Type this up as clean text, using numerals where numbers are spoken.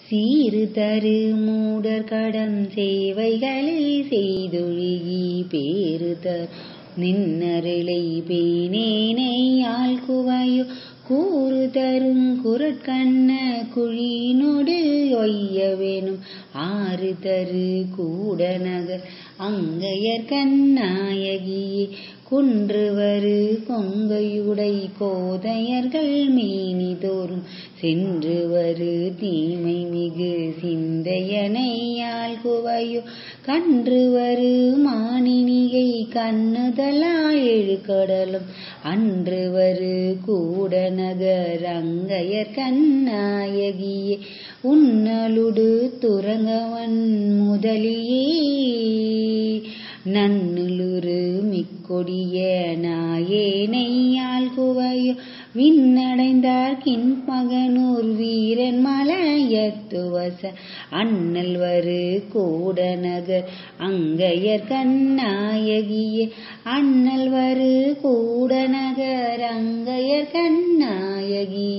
சீறு தரு மூடர் கடம் சேவைகளை செய்தொழுகி பேறு தரு நின்னருளை பேணேனை ஆள்குவையோ கூறு தரும் குரற்கண்ண குழியினோடு ஒய்யவேனும் ஆறு தரு கூடநகர் அங்கையர் கண்ணாயகியே குன்றுவரு கொங்கையுடை கோதையர்கள் மேனி தோறும் சென்றுவரு தீமை மிகு சிந்தையனையால் குவையோ கன்றுவரு மானினிகை கண்ணுதலா எழுகடலும் அன்றுவரு கூடநகர் அங்கையர் கண்ணாயகியே உன்னலுடு துறங்கவன் முதலியே நன்னுளுரு மிக்கொடிய நாயேனையால் குவையோ விண்ணடைந்தார் கிண்பகனூர் வீரன் மலையத்துவச அண்ணல் வரு கூடநகர் அங்கையர் கண்ணாயகியே அண்ணல் வரு கூடநகர் அங்கையர் கண்ணாயகியே